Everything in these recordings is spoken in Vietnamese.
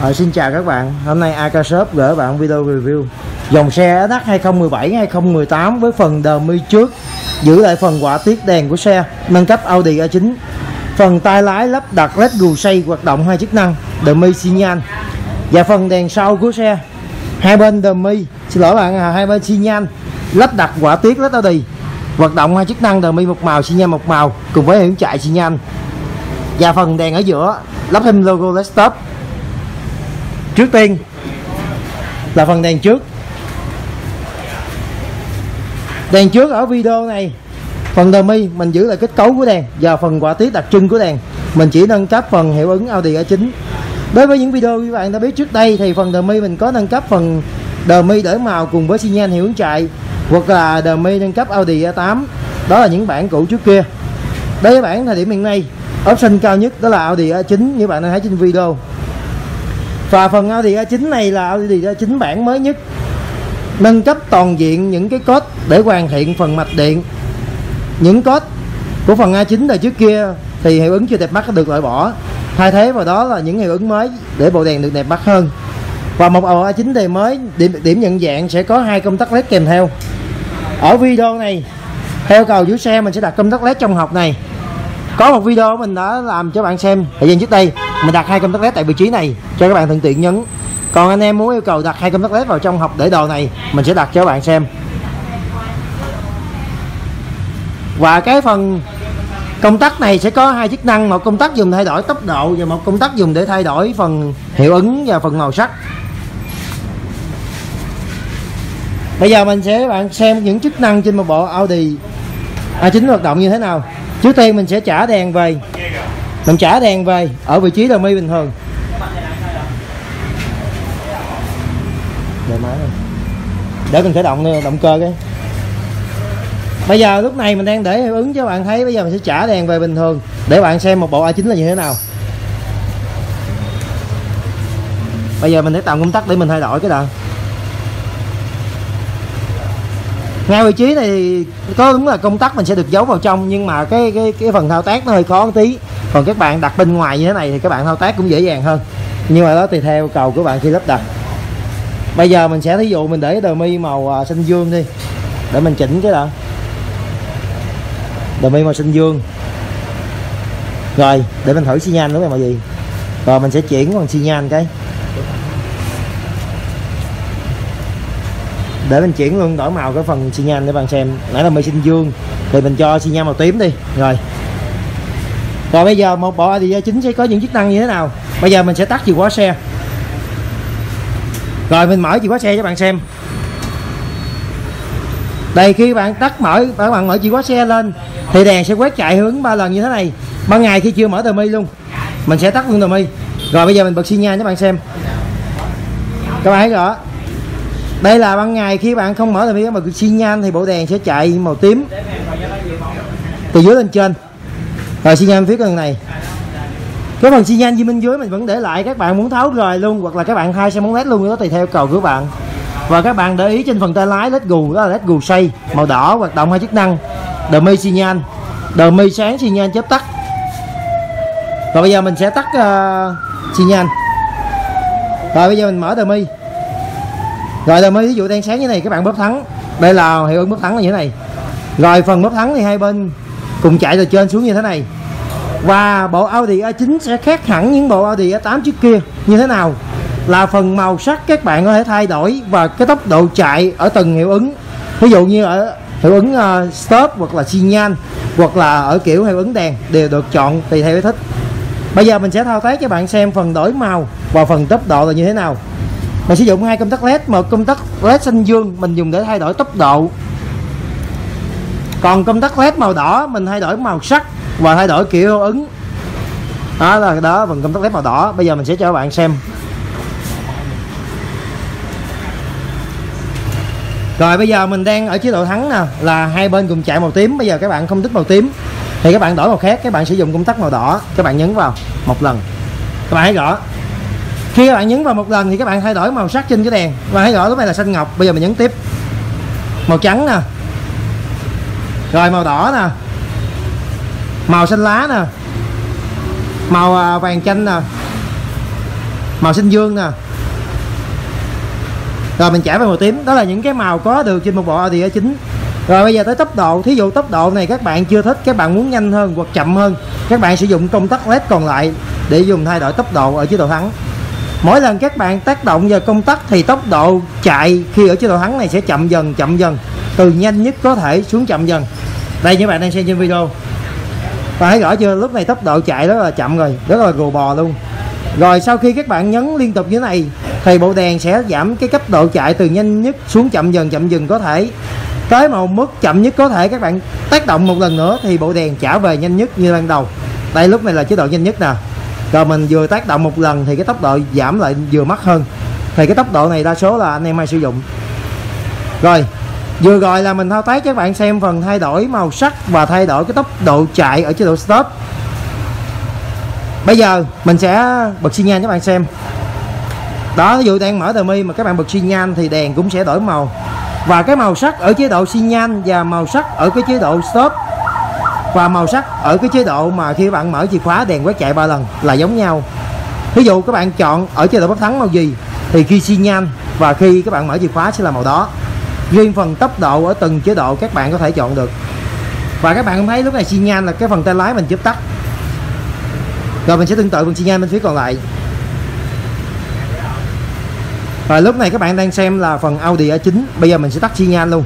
Xin chào các bạn, hôm nay AK Shop gửi bạn video review dòng xe SH 2017-2018 với phần đờ mi trước, giữ lại phần họa tiết đèn của xe, nâng cấp Audi A9. Phần tay lái lắp đặt LED gù xây hoạt động 2 chức năng, đờ mi xi nhan. Và phần đèn sau của xe, hai bên đờ mi, xin lỗi bạn, hai bên xi nhan lắp đặt họa tiết LED Audi, hoạt động 2 chức năng, đờ mi một màu, xi nhan một màu cùng với hiển chạy xi nhan. Và phần đèn ở giữa lắp thêm logo LED stop. Trước tiên là phần đèn trước. Đèn trước ở video này, phần đờ mi mình giữ lại kết cấu của đèn và phần họa tiết đặc trưng của đèn mình chỉ nâng cấp phần hiệu ứng Audi A9. Đối với những video các bạn đã biết trước đây thì phần đờ mi mình có nâng cấp phần đờ mi đổi màu cùng với xi nhan hiệu ứng chạy, hoặc là đờ mi nâng cấp Audi A8. Đó là những bản cũ trước kia. Đối với bản thời điểm hiện nay, option cao nhất đó là Audi A9 như bạn đang thấy trên video. Và phần Audi A9 này là Audi A9 bản mới nhất, nâng cấp toàn diện những cái code để hoàn thiện phần mạch điện. Những code của phần A9 đời trước kia thì hiệu ứng chưa đẹp mắt được loại bỏ, thay thế vào đó là những hiệu ứng mới để bộ đèn được đẹp mắt hơn. Và một bộ A9 đời mới, điểm nhận dạng sẽ có 2 công tắc LED kèm theo. Ở video này theo cầu chủ xe mình sẽ đặt công tắc LED trong hộp này. Có một video mình đã làm cho bạn xem thời gian trước đây, mình đặt 2 công tắc LED tại vị trí này cho các bạn thuận tiện nhấn. Còn anh em muốn yêu cầu đặt 2 công tắc LED vào trong hộp để đồ này, mình sẽ đặt cho các bạn xem. Và cái phần công tắc này sẽ có 2 chức năng, một công tắc dùng để thay đổi tốc độ và một công tắc dùng để thay đổi phần hiệu ứng và phần màu sắc. Bây giờ mình sẽ bạn xem những chức năng trên một bộ Audi A9 hoạt động như thế nào. Trước tiên mình sẽ trả đèn về. Mình trả đèn về ở vị trí đờ mi bình thường. Để mình khởi động cơ cái. Bây giờ lúc này mình đang để hiệu ứng cho bạn thấy. Bây giờ mình sẽ trả đèn về bình thường để bạn xem một bộ A9 là như thế nào. Bây giờ mình sẽ tạo công tắc để mình thay đổi cái đoạn. Ngay vị trí này có đúng là công tắc mình sẽ được giấu vào trong, nhưng mà cái phần thao tác nó hơi khó một tí. Còn các bạn đặt bên ngoài như thế này thì các bạn thao tác cũng dễ dàng hơn, nhưng mà đó tùy theo cầu của bạn khi lắp đặt. Bây giờ mình sẽ thí dụ mình để đờ mi màu xanh dương đi để mình chỉnh cái đó. Đờ mi màu xanh dương. Rồi để mình thử xi nhan đúng không mọi gì. Rồi mình sẽ chuyển bằng xi nhan cái. Để mình chuyển luôn, đổi màu cái phần xi nhan để bạn xem. Nãy là mi xanh dương thì mình cho xi nhan màu tím đi. Rồi bây giờ một bộ Audi A9 sẽ có những chức năng như thế nào. Bây giờ mình sẽ tắt chìa khóa xe. Rồi mình mở chìa khóa xe cho bạn xem. Đây, khi bạn bạn mở chìa khóa xe lên thì đèn sẽ quét chạy hiệu ứng 3 lần như thế này. Ban ngày khi chưa mở đờ mi luôn, mình sẽ tắt luôn đờ mi. Rồi bây giờ mình bật xi nhan cho bạn xem. Các bạn thấy rõ. Đây là ban ngày khi bạn không mở đờ mi mà xi nhan thì bộ đèn sẽ chạy màu tím từ dưới lên trên. Rồi xi nhan phía gần này. Cái phần xi nhan bên dưới mình vẫn để lại, các bạn muốn tháo rời luôn hoặc là các bạn thay sang bóng LED luôn, đó tùy theo cầu của bạn. Và các bạn để ý trên phần tay lái LED gù, đó là LED gù xây màu đỏ, hoạt động 2 chức năng, đờ mi xi nhan, đờ mi sáng xi nhan chớp tắt. Rồi bây giờ mình sẽ tắt xi nhan. Rồi bây giờ mình mở đờ mi. Rồi đờ mi ví dụ đang sáng như này, các bạn bóp thắng. Đây là hiệu ứng bóp thắng là như thế này. Rồi phần bóp thắng thì hai bên cùng chạy từ trên xuống như thế này. Và bộ Audi A9 sẽ khác hẳn những bộ Audi A8 trước kia. Như thế nào? Là phần màu sắc các bạn có thể thay đổi và cái tốc độ chạy ở từng hiệu ứng. Ví dụ như ở hiệu ứng stop hoặc là xi nhan, hoặc là ở kiểu hiệu ứng đèn đều được chọn tùy theo ý thích. Bây giờ mình sẽ thao tác cho bạn xem phần đổi màu và phần tốc độ là như thế nào. Mình sử dụng 2 công tắc LED, một công tắc LED xanh dương mình dùng để thay đổi tốc độ. Còn công tắc LED màu đỏ mình thay đổi màu sắc và thay đổi kiểu hiệu ứng. Đó là đó phần công tắc LED màu đỏ. Bây giờ mình sẽ cho các bạn xem. Rồi bây giờ mình đang ở chế độ thắng nè, là hai bên cùng chạy màu tím. Bây giờ các bạn không thích màu tím thì các bạn đổi màu khác, các bạn sử dụng công tắc màu đỏ, các bạn nhấn vào một lần. Các bạn thấy rõ. Khi các bạn nhấn vào một lần thì các bạn thay đổi màu sắc trên cái đèn. Các bạn thấy rõ lúc này là xanh ngọc. Bây giờ mình nhấn tiếp. Màu trắng nè. Rồi màu đỏ nè. Màu xanh lá nè. Màu vàng chanh nè. màu xanh dương nè. Rồi mình chạy về màu tím. Đó là những cái màu có được trên một bộ Audi A9. Rồi bây giờ tới tốc độ. Thí dụ tốc độ này các bạn chưa thích, các bạn muốn nhanh hơn hoặc chậm hơn, các bạn sử dụng công tắc LED còn lại để dùng thay đổi tốc độ ở chế độ thắng. Mỗi lần các bạn tác động vào công tắc thì tốc độ chạy khi ở chế độ thắng này sẽ chậm dần, từ nhanh nhất có thể xuống chậm dần. Đây như bạn đang xem trên video. Và thấy rõ chưa, lúc này tốc độ chạy rất là chậm rồi, rất là gồ bò luôn. Rồi sau khi các bạn nhấn liên tục như thế này thì bộ đèn sẽ giảm cái cấp độ chạy từ nhanh nhất xuống chậm dần có thể, tới một mức chậm nhất có thể. Các bạn tác động một lần nữa thì bộ đèn trả về nhanh nhất như ban đầu. Đây lúc này là chế độ nhanh nhất nè. Rồi mình vừa tác động một lần thì cái tốc độ giảm lại vừa mắc hơn. Thì cái tốc độ này đa số là anh em hay sử dụng. Rồi vừa rồi là mình thao tác cho các bạn xem phần thay đổi màu sắc và thay đổi cái tốc độ chạy ở chế độ stop. Bây giờ mình sẽ bật xi nhan cho các bạn xem. Đó, ví dụ đang mở tờ mi mà các bạn bật xi nhan thì đèn cũng sẽ đổi màu. Và cái màu sắc ở chế độ xi nhan và màu sắc ở cái chế độ stop và màu sắc ở cái chế độ mà khi các bạn mở chìa khóa đèn quét chạy 3 lần là giống nhau. Ví dụ các bạn chọn ở chế độ bấm thắng màu gì thì khi xi nhan và khi các bạn mở chìa khóa sẽ là màu đó. Riêng phần tốc độ ở từng chế độ các bạn có thể chọn được. Và các bạn cũng thấy lúc này xi nhan là cái phần tay lái mình chớp tắt. Rồi mình sẽ tương tự phần xi nhan bên phía còn lại. Rồi lúc này các bạn đang xem là phần Audi A9. Bây giờ mình sẽ tắt xi nhan luôn.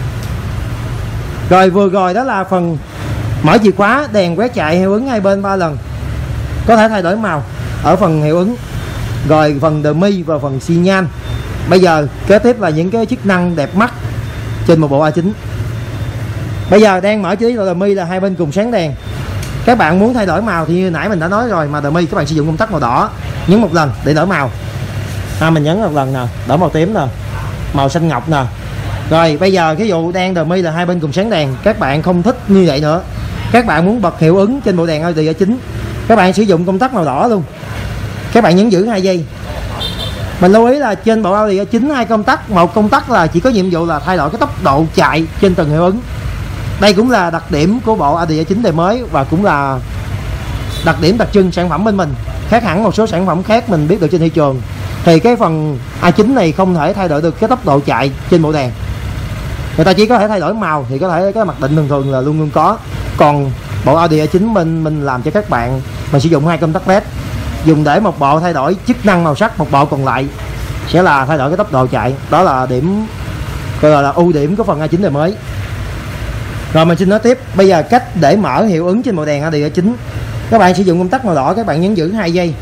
Rồi vừa rồi đó là phần mở chìa khóa, đèn quét chạy hiệu ứng hai bên 3 lần, có thể thay đổi màu ở phần hiệu ứng. Rồi phần đờ mi và phần xi nhan. Bây giờ kế tiếp là những cái chức năng đẹp mắt trên một bộ A9. Bây giờ đang mở chế độ đờ mi là hai bên cùng sáng đèn. Các bạn muốn thay đổi màu thì như nãy mình đã nói rồi, mà đờ mi các bạn sử dụng công tắc màu đỏ, nhấn một lần để đổi màu. Mình nhấn một lần nè, đổi màu tím nè, màu xanh ngọc nè. Rồi bây giờ ví dụ đang đờ mi là hai bên cùng sáng đèn, các bạn không thích như vậy nữa, các bạn muốn bật hiệu ứng trên bộ đèn Audi A9, các bạn sử dụng công tắc màu đỏ luôn. Các bạn nhấn giữ 2 giây. Mình lưu ý là trên bộ Audi A9 hai công tắc, một công tắc là chỉ có nhiệm vụ là thay đổi cái tốc độ chạy trên từng hiệu ứng. Đây cũng là đặc điểm của bộ Audi A9 đời mới và cũng là đặc điểm đặc trưng sản phẩm bên mình, khác hẳn một số sản phẩm khác mình biết được trên thị trường. Thì cái phần A9 này không thể thay đổi được cái tốc độ chạy trên bộ đèn. Người ta chỉ có thể thay đổi màu thì có thể cái mặc định thường là luôn luôn có. Còn bộ Audi A9 mình làm cho các bạn, mình sử dụng hai công tắc LED, dùng để một bộ thay đổi chức năng màu sắc, một bộ còn lại sẽ là thay đổi cái tốc độ chạy. Đó là điểm gọi là ưu điểm của phần A9 đời mới. Rồi mình xin nói tiếp. Bây giờ cách để mở hiệu ứng trên bộ đèn Audi A9. Các bạn sử dụng công tắc màu đỏ, các bạn nhấn giữ 2 giây.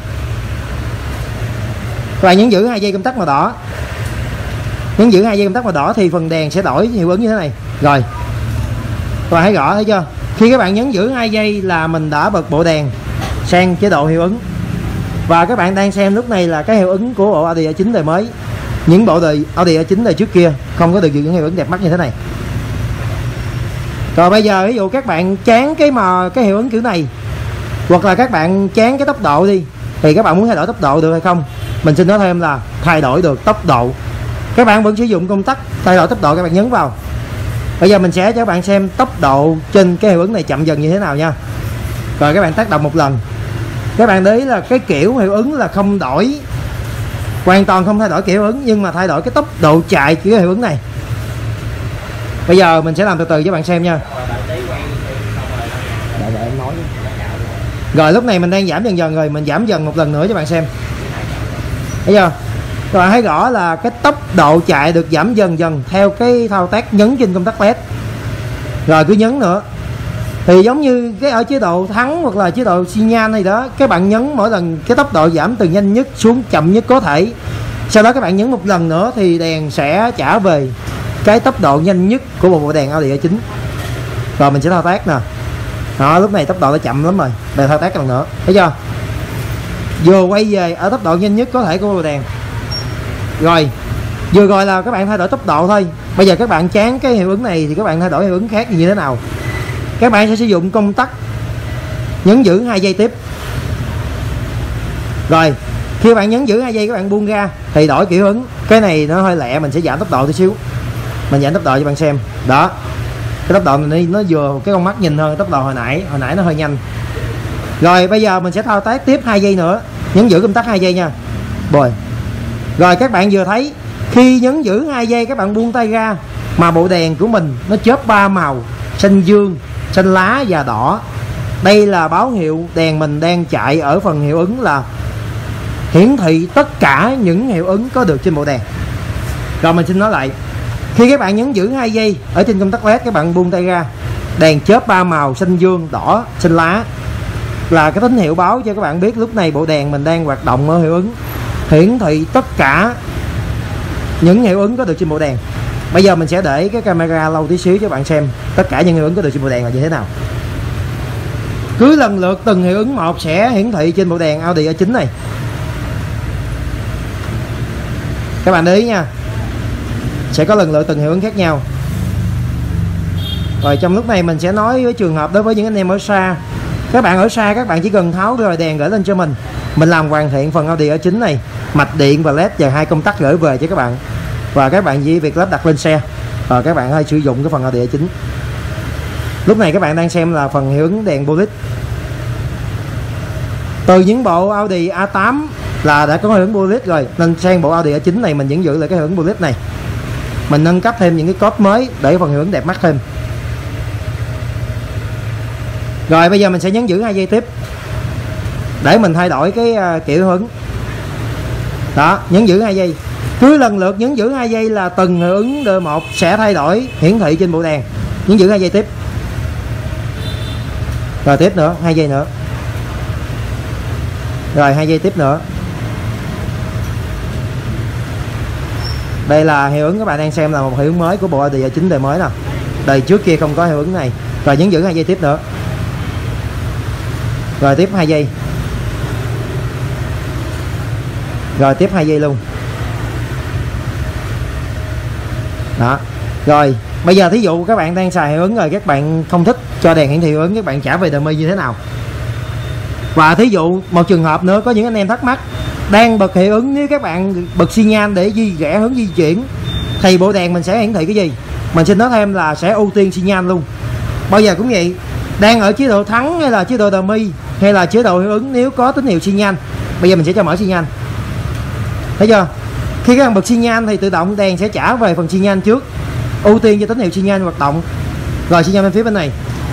Các bạn nhấn giữ 2 giây công tắc màu đỏ. Nhấn giữ 2 giây công tắc màu đỏ thì phần đèn sẽ đổi hiệu ứng như thế này. Rồi các bạn thấy rõ, thấy chưa? Khi các bạn nhấn giữ 2 giây là mình đã bật bộ đèn sang chế độ hiệu ứng. Và các bạn đang xem lúc này là cái hiệu ứng của bộ Audi A9 đời mới. Những bộ đời Audi A9 đời trước kia không có được những hiệu ứng đẹp mắt như thế này. Rồi bây giờ ví dụ các bạn chán cái hiệu ứng kiểu này, hoặc là các bạn chán cái tốc độ đi, thì các bạn muốn thay đổi tốc độ được hay không? Mình xin nói thêm là thay đổi được tốc độ. Các bạn vẫn sử dụng công tắc thay đổi tốc độ, các bạn nhấn vào. Bây giờ mình sẽ cho các bạn xem tốc độ trên cái hiệu ứng này chậm dần như thế nào nha. Rồi các bạn tác động một lần. Các bạn để ý là cái kiểu hiệu ứng là không đổi, hoàn toàn không thay đổi kiểu hiệu ứng, nhưng mà thay đổi cái tốc độ chạy của cái hiệu ứng này. Bây giờ mình sẽ làm từ từ cho bạn xem nha. Đợi em nói. Rồi lúc này mình đang giảm dần dần rồi, mình giảm dần một lần nữa cho bạn xem. Thấy chưa? Các bạn thấy rõ là cái tốc độ chạy được giảm dần dần theo cái thao tác nhấn trên công tắc LED. Rồi cứ nhấn nữa. Thì giống như cái ở chế độ thắng hoặc là chế độ xi nhan này đó, các bạn nhấn mỗi lần cái tốc độ giảm từ nhanh nhất xuống chậm nhất có thể. Sau đó các bạn nhấn một lần nữa thì đèn sẽ trả về cái tốc độ nhanh nhất của một bộ đèn Audi A9. Rồi mình sẽ thao tác nè. Đó, lúc này tốc độ đã chậm lắm rồi. Để thao tác lần nữa. Thấy chưa? Vừa quay về ở tốc độ nhanh nhất có thể của bộ đèn. Rồi vừa rồi là các bạn thay đổi tốc độ thôi. Bây giờ các bạn chán cái hiệu ứng này thì các bạn thay đổi hiệu ứng khác như thế nào? Các bạn sẽ sử dụng công tắc nhấn giữ 2 giây tiếp. Rồi khi bạn nhấn giữ 2 giây các bạn buông ra thì đổi kiểu ứng. Cái này nó hơi lẹ, mình sẽ giảm tốc độ tí xíu. Mình giảm tốc độ cho bạn xem. Đó, cái tốc độ này nó vừa cái con mắt nhìn hơn tốc độ hồi nãy nó hơi nhanh. Rồi bây giờ mình sẽ thao tác tiếp 2 giây nữa. Nhấn giữ công tắc 2 giây nha. Rồi các bạn vừa thấy khi nhấn giữ 2 giây các bạn buông tay ra mà bộ đèn của mình nó chớp 3 màu: xanh dương, xanh lá và đỏ. Đây là báo hiệu đèn mình đang chạy ở phần hiệu ứng là hiển thị tất cả những hiệu ứng có được trên bộ đèn. Rồi mình xin nói lại, khi các bạn nhấn giữ 2 giây ở trên công tắc LED, các bạn buông tay ra, đèn chớp 3 màu xanh dương, đỏ, xanh lá là cái tín hiệu báo cho các bạn biết lúc này bộ đèn mình đang hoạt động ở hiệu ứng, hiển thị tất cả những hiệu ứng có được trên bộ đèn. Bây giờ mình sẽ để cái camera lâu tí xíu cho bạn xem tất cả những hiệu ứng có được trên bộ đèn là như thế nào. Cứ lần lượt từng hiệu ứng một sẽ hiển thị trên bộ đèn Audi A9 này. Các bạn để ý nha, sẽ có lần lượt từng hiệu ứng khác nhau. Rồi trong lúc này mình sẽ nói với trường hợp đối với những anh em ở xa. Các bạn ở xa các bạn chỉ cần tháo rời đèn gửi lên cho mình làm hoàn thiện phần Audi A9 này, mạch điện và LED và 2 công tắc gửi về cho các bạn. Và các bạn chỉ việc lắp đặt lên xe. Rồi các bạn hãy sử dụng cái phần Audi A9. Lúc này các bạn đang xem là phần hiệu ứng đèn bullet. Từ những bộ Audi A8 là đã có hiệu ứng bullet rồi, nên sang bộ Audi A9 này mình vẫn giữ lại cái hiệu ứng bullet này. Mình nâng cấp thêm những cái code mới để phần hiệu ứng đẹp mắt thêm. Rồi bây giờ mình sẽ nhấn giữ 2 giây tiếp để mình thay đổi cái kiểu hiệu ứng. Đó, nhấn giữ 2 giây. Cứ lần lượt nhấn giữ 2 giây là từng hiệu ứng D1 sẽ thay đổi hiển thị trên bộ đèn. Nhấn giữ 2 giây tiếp. Rồi tiếp nữa, 2 giây nữa. Rồi 2 giây tiếp nữa. Đây là hiệu ứng các bạn đang xem là một hiệu ứng mới của bộ Audi A9 đời mới nè. Đời trước kia không có hiệu ứng này. Rồi nhấn giữ 2 giây tiếp nữa. Rồi tiếp 2 giây. Rồi tiếp 2 giây luôn. Đó. Rồi bây giờ thí dụ các bạn đang xài hiệu ứng rồi, các bạn không thích cho đèn hiển thị hiệu ứng, các bạn trả về dummy như thế nào? Và thí dụ một trường hợp nữa, có những anh em thắc mắc đang bật hiệu ứng, nếu các bạn bật xi nhan để rẽ hướng di chuyển thì bộ đèn mình sẽ hiển thị cái gì? Mình xin nói thêm là sẽ ưu tiên xi nhan luôn. Bao giờ cũng vậy, đang ở chế độ thắng hay là chế độ dummy hay là chế độ hiệu ứng, nếu có tín hiệu xi nhan, bây giờ mình sẽ cho mở xi nhan. Thấy chưa? Khi các bạn bật xi nhan thì tự động đèn sẽ trả về phần xi nhan trước, ưu tiên cho tín hiệu xi nhan hoạt động. Rồi xi nhan bên phía bên này.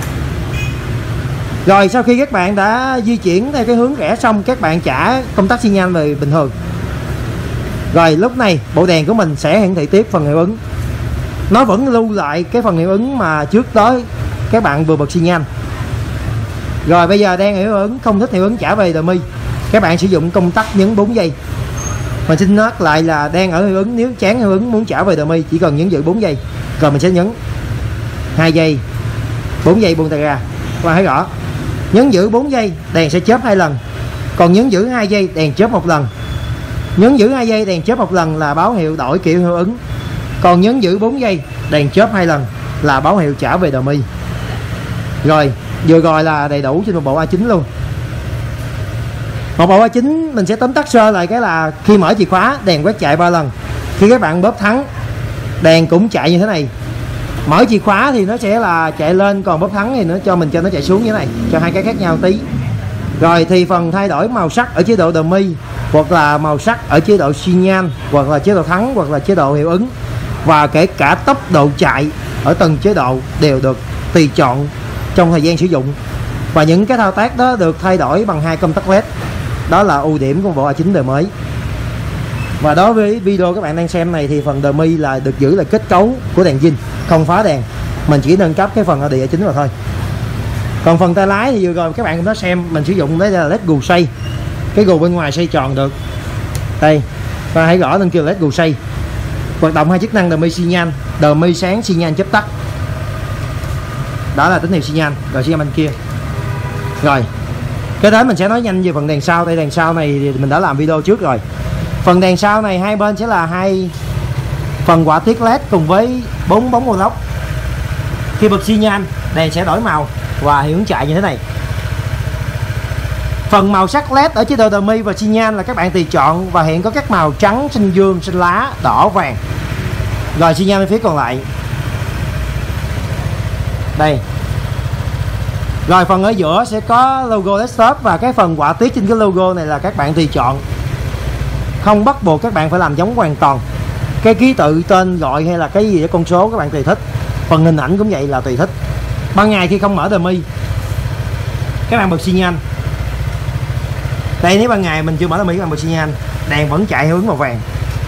Rồi sau khi các bạn đã di chuyển theo cái hướng rẽ xong, các bạn trả công tắc xi nhan về bình thường. Rồi lúc này bộ đèn của mình sẽ hiển thị tiếp phần hiệu ứng. Nó vẫn lưu lại cái phần hiệu ứng mà trước đó các bạn vừa bật xi nhan. Rồi bây giờ đang hiệu ứng, không thích hiệu ứng trả về dummy, các bạn sử dụng công tắc nhấn 4 giây. Mình xin nhắc lại là đang ở hiệu ứng, nếu chán hiệu ứng muốn trả về dummy chỉ cần nhấn giữ 4 giây. Rồi mình sẽ nhấn 2 giây, 4 giây buông tay ra. Các bạn thấy rõ, nhấn giữ 4 giây đèn sẽ chớp 2 lần, còn nhấn giữ 2 giây đèn chớp 1 lần. Nhấn giữ 2 giây đèn chớp 1 lần là báo hiệu đổi kiểu hiệu ứng, còn nhấn giữ 4 giây đèn chớp 2 lần là báo hiệu trả về dummy. Rồi vừa rồi là đầy đủ trên một bộ A9 luôn. Một bộ A9 mình sẽ tóm tắt sơ lại cái là khi mở chìa khóa đèn quét chạy 3 lần. Khi các bạn bóp thắng đèn cũng chạy như thế này. Mở chìa khóa thì nó sẽ là chạy lên, còn bóp thắng thì nó cho mình cho nó chạy xuống như thế này, cho hai cái khác nhau tí. Rồi thì phần thay đổi màu sắc ở chế độ dummy, hoặc là màu sắc ở chế độ xi nhan, hoặc là chế độ thắng, hoặc là chế độ hiệu ứng, và kể cả tốc độ chạy ở từng chế độ đều được tùy chọn trong thời gian sử dụng. Và những cái thao tác đó được thay đổi bằng 2 công tắc LED. Đó là ưu điểm của bộ A9 đời mới. Và đối với video các bạn đang xem này thì phần dummy là được giữ là kết cấu của đèn zin, không phá đèn. Mình chỉ nâng cấp cái phần Audi A9 rồi thôi. Còn phần tay lái thì vừa rồi các bạn cũng đã xem, mình sử dụng đấy là led gù xoay. Cái gù bên ngoài xoay tròn được. Đây, và hãy gõ lên kêu led gù xoay. Hoạt động 2 chức năng dummy xi nhan, dummy sáng, xi nhan chớp tắt. Đó là tín hiệu xi nhan. Rồi xi nhan bên kia. Rồi cái đó mình sẽ nói nhanh về phần đèn sau. Đây đèn sau này thì mình đã làm video trước rồi. Phần đèn sau này hai bên sẽ là 2 phần họa tiết LED cùng với 4 bóng lốc. Khi bật xi nhan đèn sẽ đổi màu và hiệu ứng chạy như thế này. Phần màu sắc LED ở chế độ dummy và xi nhan là các bạn tùy chọn, và hiện có các màu trắng, xanh dương, xanh lá, đỏ, vàng. Rồi xi nhan bên phía còn lại. Đây. Rồi phần ở giữa sẽ có logo desktop, và cái phần họa tiết trên cái logo này là các bạn tùy chọn. không bắt buộc các bạn phải làm giống hoàn toàn. Cái ký tự tên gọi hay là cái gì đó con số các bạn tùy thích, phần hình ảnh cũng vậy là tùy thích. Ban ngày khi không mở dummy các bạn bật xi nhan. Đây, nếu ban ngày mình chưa mở dummy các bạn bật xi nhan, đèn vẫn chạy hướng màu vàng.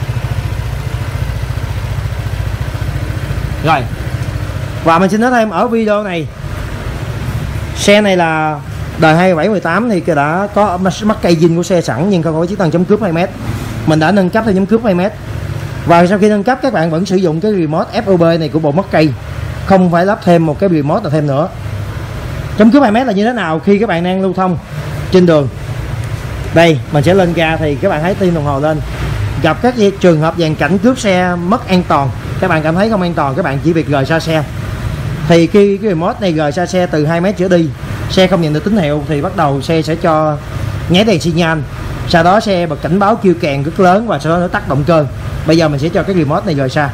Rồi, và mình xin nói thêm ở video này, xe này là đời 2718 thì đã có mắc cây zin của xe sẵn nhưng không có chức năng chống cướp 2m. Mình đã nâng cấp thêm chống cướp 2m. Và sau khi nâng cấp các bạn vẫn sử dụng cái remote FOB này của bộ mắc cây, không phải lắp thêm một cái remote nào thêm nữa. Chống cướp 2m là như thế nào khi các bạn đang lưu thông trên đường. Đây, mình sẽ lên ga thì các bạn thấy tim đồng hồ lên. Gặp các trường hợp dàn cảnh cướp xe mất an toàn, các bạn cảm thấy không an toàn, các bạn chỉ việc rời xa xe. Thì khi cái remote này rời xa xe từ 2m trở đi, xe không nhận được tín hiệu thì bắt đầu xe sẽ cho nháy đèn xi nhan. Sau đó xe bật cảnh báo kêu kèn rất lớn và sau đó nó tắt động cơ. Bây giờ mình sẽ cho cái remote này rời xa.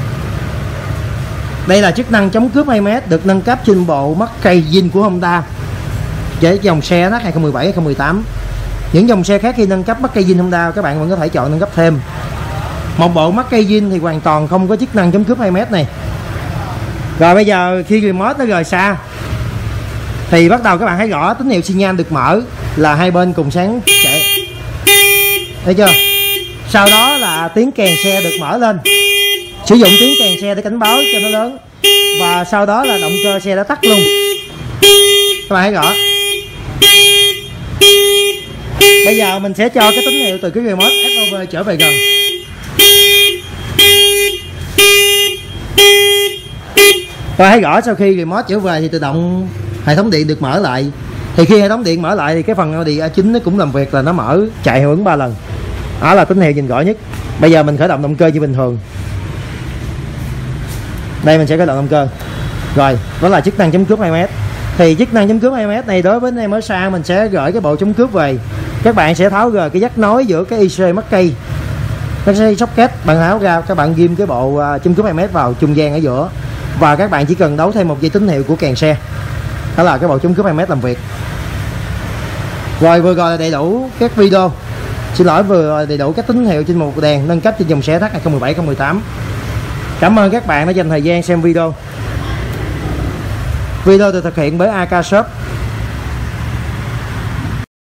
Đây là chức năng chống cướp 2m được nâng cấp trên bộ mắt cây zin của Honda với dòng xe NX 2017, 2018. Những dòng xe khác khi nâng cấp mắt cây zin Honda các bạn vẫn có thể chọn nâng cấp thêm. Một bộ mắt cây zin thì hoàn toàn không có chức năng chống cướp 2m này. Rồi bây giờ khi remote nó rời xa thì bắt đầu các bạn thấy rõ tín hiệu xi nhan được mở là hai bên cùng sáng chạy. Thấy chưa? Sau đó là tiếng kèn xe được mở lên. Sử dụng tiếng kèn xe để cảnh báo cho nó lớn. Và sau đó là động cơ xe đã tắt luôn. Các bạn thấy rõ. Bây giờ mình sẽ cho cái tín hiệu từ cái remote FOV trở về gần. Các bạn thấy rõ sau khi remote trở về thì tự động hệ thống điện được mở lại. Thì khi hệ thống điện mở lại thì cái phần Audi A9 nó cũng làm việc là nó mở chạy hiệu ứng 3 lần. Đó là tín hiệu nhìn rõ nhất. Bây giờ mình khởi động động cơ như bình thường. Đây mình sẽ khởi động động cơ. Rồi, đó là chức năng chống cướp 2m. Thì chức năng chống cướp 2m này đối với anh em ở xa mình sẽ gửi cái bộ chống cướp về. Các bạn sẽ tháo rời cái dắt nối giữa cái IC mắc cây, cái socket, bạn tháo ra, các bạn ghim cái bộ chống cướp 2m vào trung gian ở giữa. Và các bạn chỉ cần đấu thêm một dây tín hiệu của kèn xe. Đó là cái bộ chống cướp 2m làm việc. Rồi vừa rồi là đầy đủ các video. Xin lỗi, vừa rồi đầy đủ các tín hiệu trên một đèn nâng cấp trên dòng xe NX 2017, 2018. Cảm ơn các bạn đã dành thời gian xem video. Video được thực hiện bởi AK Shop.